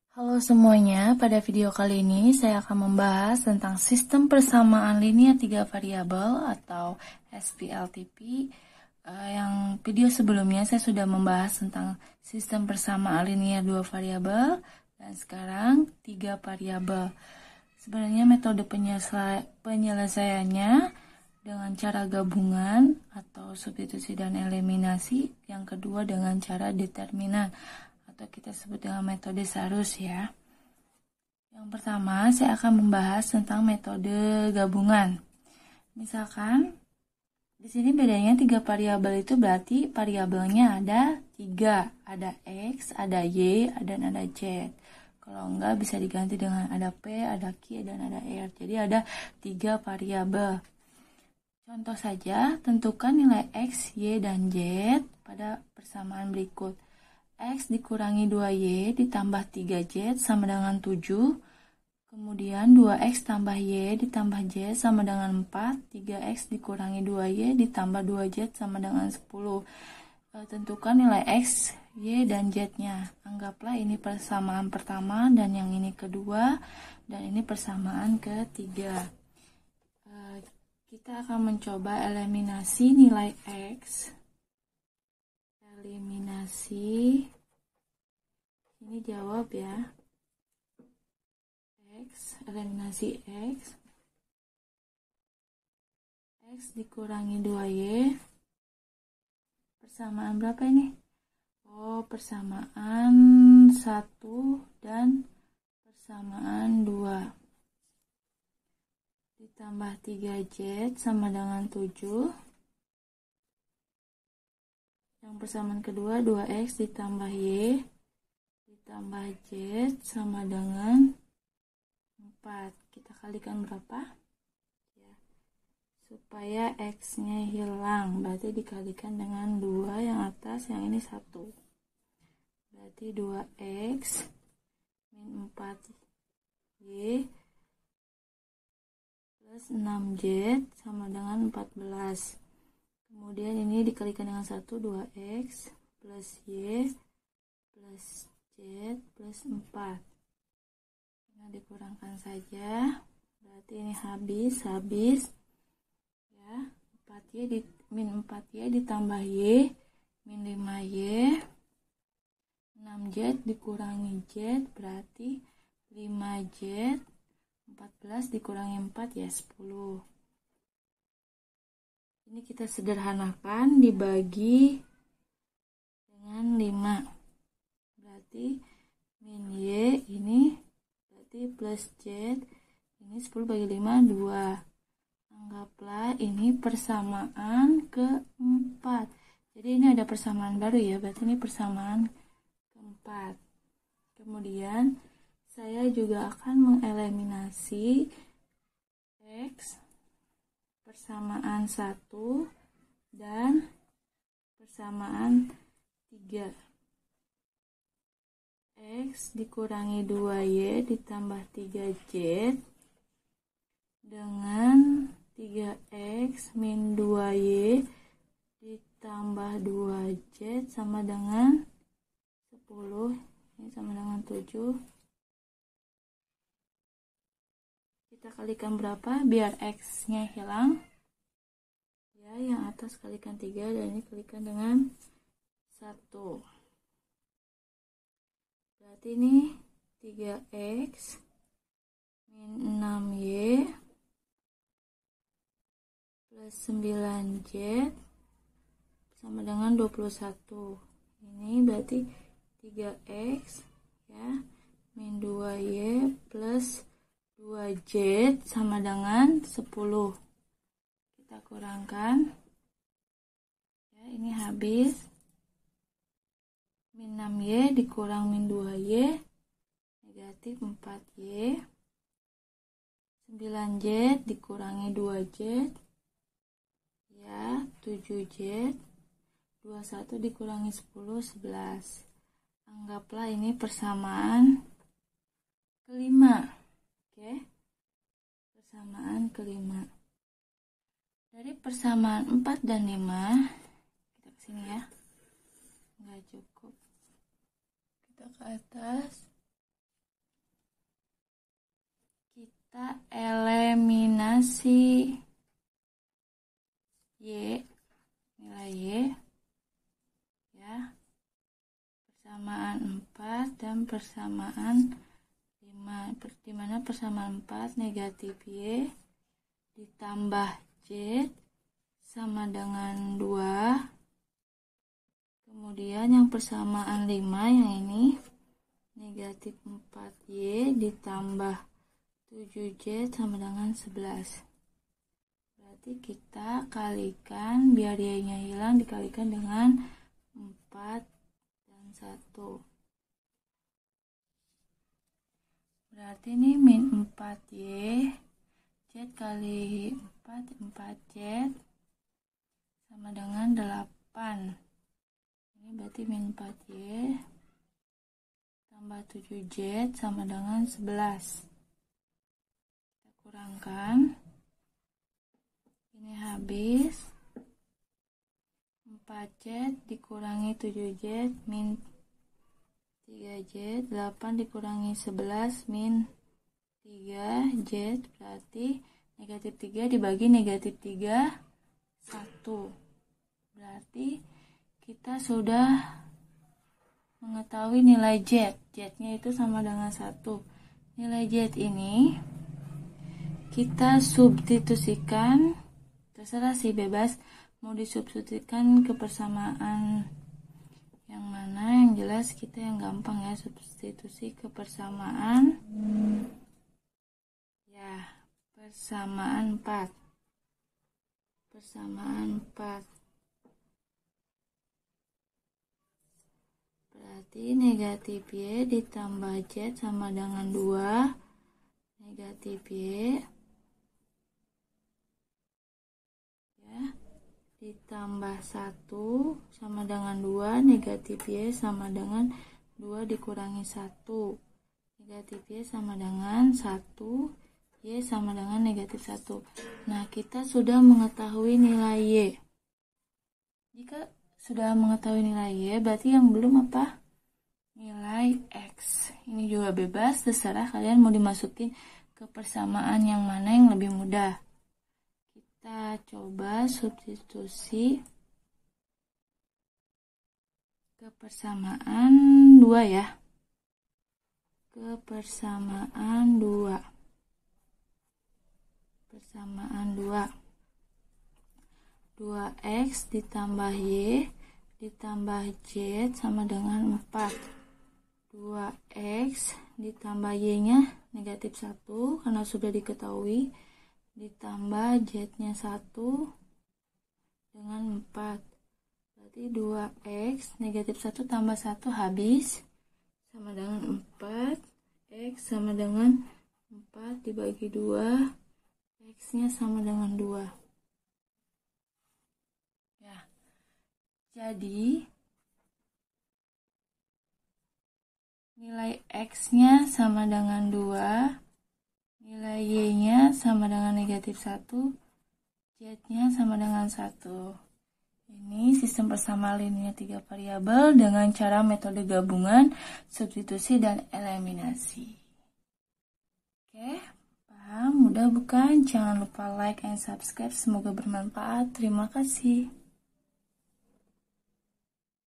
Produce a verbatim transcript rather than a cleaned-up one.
Halo semuanya, pada video kali ini saya akan membahas tentang sistem persamaan linear tiga variabel atau S P L T P. Uh, yang video sebelumnya saya sudah membahas tentang sistem persamaan linear dua variabel dan sekarang tiga variabel. Sebenarnya metode penyelesaiannya dengan cara gabungan atau substitusi dan eliminasi, yang kedua dengan cara determinan atau kita sebut dengan metode Sarus ya. Yang pertama saya akan membahas tentang metode gabungan. Misalkan di sini bedanya tiga variabel itu berarti variabelnya ada tiga, ada X, ada Y, dan ada Z. Kalau enggak bisa diganti dengan ada P, ada Q, dan ada R. Jadi ada tiga variabel. Contoh saja, tentukan nilai X, Y, dan Z pada persamaan berikut. X dikurangi dua Y ditambah tiga Z sama dengan tujuh. Kemudian dua X tambah Y ditambah Z sama dengan empat. tiga X dikurangi dua Y ditambah dua Z sama dengan sepuluh. E, tentukan nilai X, Y, dan Z-nya. Anggaplah ini persamaan pertama dan yang ini kedua. Dan ini persamaan ketiga. E, kita akan mencoba eliminasi nilai X. Eliminasi, ini jawab ya, X, eliminasi X, X dikurangi dua Y, persamaan berapa ini? Oh, persamaan satu dan persamaan dua, ditambah tiga Z sama dengan tujuh. Yang persamaan kedua dua X ditambah Y ditambah Z sama dengan empat. Kita kalikan berapa? Ya. Supaya X-nya hilang, berarti dikalikan dengan dua yang atas, yang ini satu. Berarti dua X min empat Y plus enam Z sama dengan empat belas. Kemudian ini dikalikan dengan satu, dua X plus Y plus Z plus empat. Nah, dikurangkan saja. Berarti ini habis, habis. Ya, empat Y di, min empat Y ditambah Y min lima Y. enam Z dikurangi Z berarti lima Z. empat belas dikurangi empat ya sepuluh. Ini kita sederhanakan, dibagi dengan lima. Berarti min Y ini berarti plus Z. Ini sepuluh bagi lima, dua. Anggaplah ini persamaan keempat. Jadi ini ada persamaan baru ya, berarti ini persamaan keempat. Kemudian saya juga akan mengeliminasi X, persamaan satu dan persamaan tiga. X dikurangi dua Y ditambah tiga Z dengan tiga X min dua Y ditambah dua Z sama dengan sepuluh. Ini sama dengan tujuh. Kita kalikan berapa biar X-nya hilang? Ya, yang atas kalikan tiga dan ini kalikan dengan satu. Berarti ini tiga X min enam Y plus sembilan Z sama dengan dua puluh satu. Ini berarti tiga X ya min dua Y plus dua Z sama dengan sepuluh. Kita kurangkan. Ya, ini habis. Min enam Y dikurang min dua Y negatif empat Y. sembilan Z dikurangi dua Z ya tujuh Z. dua puluh satu dikurangi sepuluh, sebelas. Anggaplah ini persamaan kelima. Oke, persamaan kelima. Dari persamaan empat dan lima, kita kesini ya, nggak cukup. Kita ke atas, kita eliminasi Y, nilai Y, ya, persamaan empat dan persamaan lima, di mana persamaan empat negatif Y ditambah Z sama dengan dua. Kemudian yang persamaan lima yang ini negatif empat Y ditambah tujuh Z sama dengan sebelas. Berarti kita kalikan, biar Y-nya hilang, dikalikan dengan empat dan satu. Berarti ini min empat Y, Z kali empat, empat Z sama dengan delapan. Ini berarti min empat Y tambah tujuh Z sama dengan sebelas. Kita kurangkan. Ini habis. empat Z dikurangi tujuh Z min tiga Z, delapan dikurangi sebelas min tiga Z, berarti negatif tiga dibagi negatif tiga, satu. Berarti kita sudah mengetahui nilai Z. Z-nya itu sama dengan satu. Nilai Z ini kita substitusikan, terserah sih, bebas mau disubstitusikan ke persamaan yang mana. Yang jelas kita yang gampang ya, substitusi ke persamaan. Ya, persamaan empat. Persamaan empat. Berarti negatif Y ditambah Z sama dengan dua. Negatif Y ya, ditambah satu sama dengan dua. Negatif Y sama dengan dua dikurangi satu. Negatif Y sama dengan satu. Y sama dengan negatif satu. Nah, kita sudah mengetahui nilai Y. Jika sudah mengetahui nilai Y, berarti yang belum apa? Nilai X. Ini juga bebas, terserah kalian mau dimasukin ke persamaan yang mana yang lebih mudah. Kita coba substitusi ke persamaan dua ya. Ke persamaan dua. Persamaan dua. dua X ditambah Y ditambah Z sama dengan empat. dua X ditambah Y-nya negatif satu karena sudah diketahui, ditambah Z-nya satu dengan empat. Berarti dua X negatif satu tambah satu habis sama dengan empat. X sama dengan empat dibagi dua, X-nya sama dengan dua. Ya. Jadi nilai X-nya sama dengan dua, nilai Y-nya sama dengan negatif satu, Z-nya sama dengan satu. Ini sistem persamaan linear tiga variabel dengan cara metode gabungan, substitusi, dan eliminasi. Oke, paham? Mudah bukan? Jangan lupa like and subscribe. Semoga bermanfaat. Terima kasih.